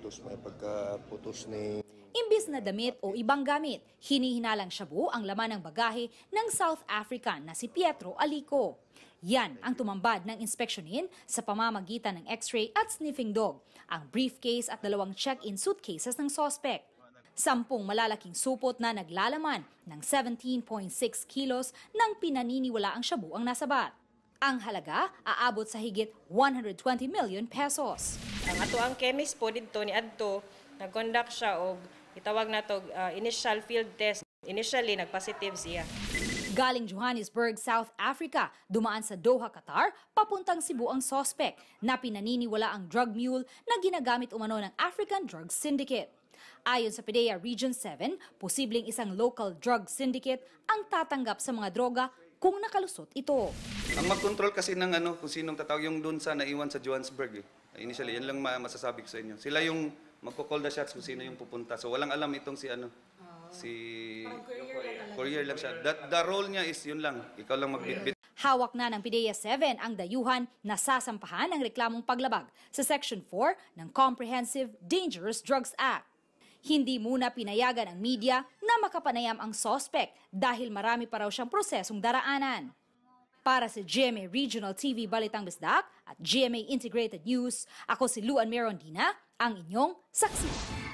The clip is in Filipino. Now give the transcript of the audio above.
putos, may pagkaputos ni... Imbis na damit o ibang gamit, hinihinalang shabu ang laman ng bagahe ng South African na si Pietro Alico. Yan ang tumambad ng inspeksyonin sa pamamagitan ng x-ray at sniffing dog, ang briefcase at 2 check-in suitcases ng sospek. 10 malalaking supot na naglalaman ng 17.6 kilos ng pinaniniwalaang shabu ang nasabat. Ang halaga aabot sa higit 120 million pesos. Ang ato ang chemist po dito ni Adto, nag-conduct siya og itawag na to initial field test. Initially, nag-positive siya. Galing Johannesburg, South Africa, dumaan sa Doha, Qatar, papuntang Cebu ang sospek na pinaniniwala ang drug mule na ginagamit umano ng African Drug Syndicate. Ayon sa PDEA Region 7, posibleng isang local drug syndicate ang tatanggap sa mga droga kung nakalusot ito. Ang mag-control kasi ng kung sinong tatawag yung doon sa naiwan sa Johannesburg. Initially, yan lang masasabi ko sa inyo. Sila yung magko-call the shots kung sino yung pupunta. So walang alam itong si courier lang siya. The role niya is yun lang. Ikaw lang magbitbit. Hawak na ng PDEA 7 ang dayuhan na sasampahan ng reklamong paglabag sa Section 4 ng Comprehensive Dangerous Drugs Act. Hindi muna pinayagan ng media na makapanayam ang sospek dahil marami pa raw siyang prosesong daraanan. Para sa GMA Regional TV Balitang Bisdak at GMA Integrated News, ako si Luan Merondina, ang inyong saksi.